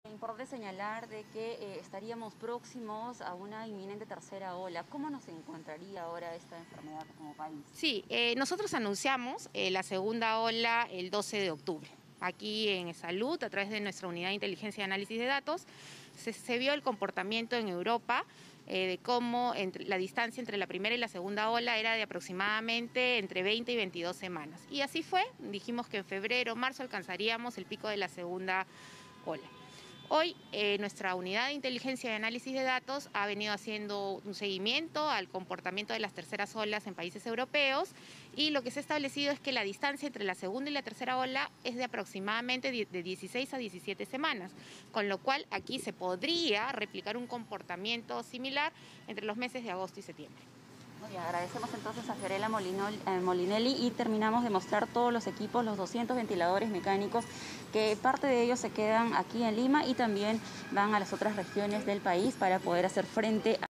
Importante señalar de que estaríamos próximos a una inminente tercera ola. ¿Cómo nos encontraría ahora esta enfermedad como país? Sí, nosotros anunciamos la segunda ola el 12 de octubre. Aquí en Salud, a través de nuestra unidad de inteligencia y análisis de datos, se vio el comportamiento en Europa de cómo la distancia entre la primera y la segunda ola era de aproximadamente entre 20 y 22 semanas. Y así fue, dijimos que en febrero, marzo alcanzaríamos el pico de la segunda ola. Hoy nuestra unidad de inteligencia y análisis de datos ha venido haciendo un seguimiento al comportamiento de las terceras olas en países europeos y lo que se ha establecido es que la distancia entre la segunda y la tercera ola es de aproximadamente de 16 a 17 semanas, con lo cual aquí se podría replicar un comportamiento similar entre los meses de agosto y septiembre. Muy bien, agradecemos entonces a Fiorella Molinelli y terminamos de mostrar todos los equipos, los 200 ventiladores mecánicos, que parte de ellos se quedan aquí en Lima y también van a las otras regiones del país para poder hacer frente a